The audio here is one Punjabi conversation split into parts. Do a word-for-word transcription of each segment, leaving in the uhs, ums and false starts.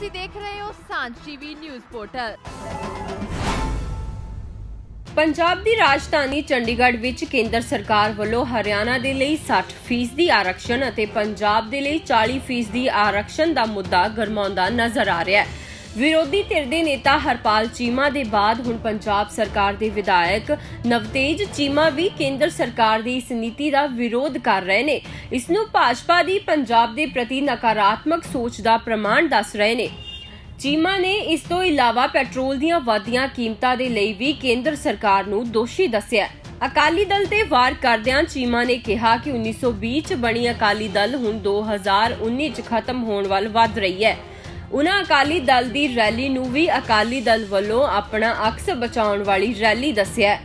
ਤੁਸੀਂ ਦੇਖ ਰਹੇ ਹੋ Saanjh TV news portal. Punjab ਦੀ ਰਾਜਧਾਨੀ ਚੰਡੀਗੜ੍ਹ ਵਿੱਚ ਕੇਂਦਰ ਸਰਕਾਰ ਵੱਲੋਂ ਹਰਿਆਣਾ ਦੇ ਲਈ ਸੱਠ ਫੀਸਦੀ ਆਰਕਸ਼ਣ ਅਤੇ ਪੰਜਾਬ ਦੇ ਲਈ ਚਾਲੀ ਫੀਸਦੀ ਆਰਕਸ਼ਣ ਦਾ ਮੁੱਦਾ ਗਰਮਾਉਂਦਾ ਨਜ਼ਰ ਆ ਰਿਹਾ ਹੈ। ਵਿਰੋਧੀ ਧਿਰ ਦੇ ਨੇਤਾ ਹਰਪਾਲ ਚੀਮਾ ਦੇ ਬਾਅਦ ਹੁਣ ਪੰਜਾਬ ਸਰਕਾਰ ਦੇ ਵਿਧਾਇਕ ਨਵਤੇਜ ਚੀਮਾ ਵੀ ਕੇਂਦਰ ਸਰਕਾਰ ਦੀ ਇਸ ਨੀਤੀ ਦਾ ਵਿਰੋਧ ਕਰ ਰਹੇ ਨੇ। ਇਸ ਨੂੰ ਭਾਜਪਾ ਦੀ ਪੰਜਾਬ ਦੇ ਪ੍ਰਤੀ ਨਕਾਰਾਤਮਕ ਸੋਚ ਦਾ ਪ੍ਰਮਾਣ ਦੱਸ ਰਹੇ ਨੇ। ਚੀਮਾ ਨੇ ਇਸ ਤੋਂ ਇਲਾਵਾ ਪੈਟਰੋਲ ਦੀਆਂ ਵਧਦੀਆਂ ਕੀਮਤਾਂ ਦੇ ਲਈ ਵੀ ਕੇਂਦਰ ਸਰਕਾਰ ਨੂੰ ਦੋਸ਼ੀ ਦੱਸਿਆ। ਅਕਾਲੀ ਦਲ ਤੇ ਵਾਰ ਕਰਦਿਆਂ ਚੀਮਾ ਨੇ ਕਿਹਾ ਕਿ ਉੱਨੀ ਸੌ ਵੀਹ ਚ ਬਣੀ ਅਕਾਲੀ ਦਲ ਹੁਣ ਦੋ ਹਜ਼ਾਰ ਉੱਨੀ ਚ ਖਤਮ ਹੋਣ ਵੱਲ ਵੱਧ ਰਹੀ ਹੈ। ਉਨ੍ਹਾਂ ਅਕਾਲੀ ਦਲ ਦੀ ਰੈਲੀ ਨੂੰ ਵੀ ਅਕਾਲੀ ਦਲ ਵੱਲੋਂ ਆਪਣਾ ਅਕਸ ਬਚਾਉਣ ਵਾਲੀ ਰੈਲੀ ਦੱਸਿਆ।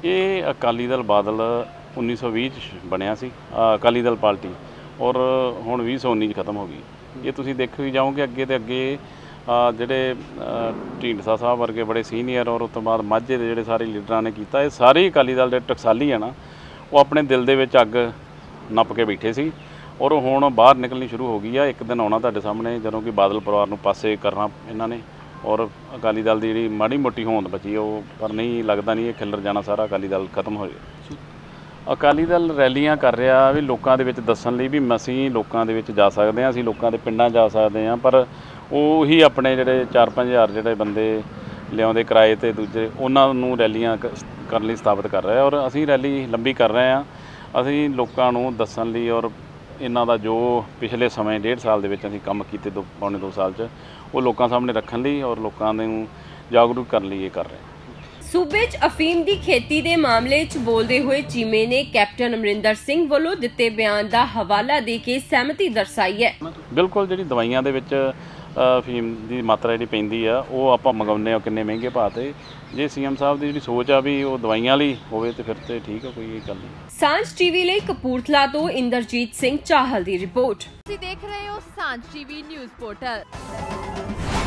ਇਹ ਅਕਾਲੀ ਦਲ ਬਾਦਲ ਉੱਨੀ ਸੌ ਵੀਹ ਚ ਬਣਿਆ ਸੀ ਅਕਾਲੀ ਦਲ ਪਾਰਟੀ, ਔਰ ਹੁਣ ਵੀਹ ਸੌ ਉੱਨੀ ਚ ਖਤਮ ਹੋ ਗਈ। ਇਹ ਤੁਸੀਂ ਦੇਖੋ ਹੀ ਜਾਓਗੇ ਅੱਗੇ ਤੇ ਅੱਗੇ ਜਿਹੜੇ ਢੀਂਡਸਾ ਸਾਹਿਬ ਵਰਗੇ ਬੜੇ ਸੀਨੀਅਰ ਔਰ ਉਸ ਤੋਂ ਬਾਅਦ ਮਾਝੇ ਦੇ ਜਿਹੜੇ ਸਾਰੇ ਲੀਡਰਾਂ ਨੇ ਕੀਤਾ, ਇਹ ਸਾਰੇ ਅਕਾਲੀ ਦਲ ਦੇ ਟਕਸਾਲੀ ਆ ਨਾ, ਉਹ ਆਪਣੇ ਦਿਲ ਦੇ ਵਿੱਚ ਅੱਗ ਨੱਪ ਕੇ ਬੈਠੇ ਸੀ ਔਰ ਹੁਣ ਬਾਹਰ ਨਿਕਲਣੀ ਸ਼ੁਰੂ ਹੋ ਗਈ ਆ। ਇੱਕ ਦਿਨ ਆਉਣਾ ਤੁਹਾਡੇ ਸਾਹਮਣੇ ਜਦੋਂ ਕਿ ਬਾਦਲ ਪਰਿਵਾਰ ਨੂੰ ਪਾਸੇ ਕਰਨਾ ਇਹਨਾਂ ਨੇ, ਔਰ ਅਕਾਲੀ ਦਲ ਦੀ ਜਿਹੜੀ ਮਾੜੀ ਮੋਟੀ ਹੋਂਦ ਬਚੀ ਉਹ, ਪਰ ਨਹੀਂ ਲੱਗਦਾ ਨਹੀਂ ਇਹ ਖਿੱਲਰ ਜਾਣਾ ਸਾਰਾ ਅਕਾਲੀ ਦਲ ਖਤਮ ਹੋ ਜਾਏ। ਅਕਾਲੀ ਦਲ ਰੈਲੀਆਂ ਕਰ ਰਿਹਾ ਵੀ ਲੋਕਾਂ ਦੇ ਵਿੱਚ ਦੱਸਣ ਲਈ ਵੀ ਅਸੀਂ ਲੋਕਾਂ ਦੇ ਵਿੱਚ ਜਾ ਸਕਦੇ ਹਾਂ, ਅਸੀਂ ਲੋਕਾਂ ਦੇ ਪਿੰਡਾਂ ਜਾ ਸਕਦੇ ਹਾਂ, ਪਰ ਉਹ ਹੀ ਆਪਣੇ ਜਿਹੜੇ ਚਾਰ ਪੰਜ ਹਜ਼ਾਰ ਜਿਹੜੇ ਬੰਦੇ ਲਿਆਉਂਦੇ ਕਿਰਾਏ 'ਤੇ ਦੂਜੇ, ਉਹਨਾਂ ਨੂੰ ਰੈਲੀਆਂ ਕਰਨ ਲਈ ਸਥਾਪਿਤ ਕਰ ਰਿਹਾ। ਔਰ ਅਸੀਂ ਰੈਲੀ ਲੰਬੀ ਕਰ ਰਹੇ ਹਾਂ, ਅਸੀਂ ਲੋਕਾਂ ਨੂੰ ਦੱਸਣ ਲਈ ਔਰ ਇਹਨਾਂ ਦਾ ਜੋ ਪਿਛਲੇ ਸਮੇਂ ਡੇਢ ਸਾਲ ਦੇ ਵਿੱਚ ਅਸੀਂ ਕੰਮ ਕੀਤੇ ਦੋ ਪੌਣੇ ਦੋ ਸਾਲ 'ਚ ਉਹ ਲੋਕਾਂ ਸਾਹਮਣੇ ਰੱਖਣ ਲਈ ਔਰ ਲੋਕਾਂ ਨੂੰ ਜਾਗਰੂਕ ਕਰਨ ਲਈ ਇਹ ਕਰ ਰਹੇ। ਸੂਬੇ 'ਚ ਅਫੀਮ ਦੀ ਖੇਤੀ ਦੇ ਮਾਮਲੇ 'ਚ ਬੋਲਦੇ ਹੋਏ ਚੀਮੇ ਨੇ ਕੈਪਟਨ ਅਮਰਿੰਦਰ ਸਿੰਘ ਵੱਲੋਂ ਦਿੱਤੇ ਬਿਆਨ ਦਾ ਹਵਾਲਾ ਦੇ ਕੇ ਸਹਿਮਤੀ ਦਰਸਾਈ ਹੈ। ਬਿਲਕੁਲ, ਜਿਹੜੀ ਦਵਾਈਆਂ ਦੇ ਵਿੱਚ ਅਫੀਮ ਦੀ ਮਾਤਰਾ ਜਿਹੜੀ ਪੈਂਦੀ ਆ ਉਹ ਆਪਾਂ ਮੰਗਾਉਂਦੇ ਹਾਂ ਕਿੰਨੇ ਮਹਿੰਗੇ ਭਾਅ 'ਤੇ, ਜੇ ਸੀ ਐਮ ਸਾਹਿਬ ਦੀ ਜਿਹੜੀ ਸੋਚ ਆ ਵੀ ਉਹ ਦਵਾਈਆਂ ਲਈ ਹੋਵੇ ਤੇ ਫਿਰ ਤੇ ਠੀਕ ਆ, ਕੋਈ ਗੱਲ ਨਹੀਂ। ਸਾਂਝ ਟੀਵੀ ਲਈ ਕਪੂਰਥਲਾ ਤੋਂ ਇੰਦਰਜੀਤ ਸਿੰਘ ਚਾਹਲ ਦੀ ਰਿਪੋਰਟ। ਤੁਸੀਂ ਦੇਖ ਰਹੇ ਹੋ ਸਾਂਝ ਟੀਵੀ ਨਿਊਜ਼ ਪੋਰਟਲ।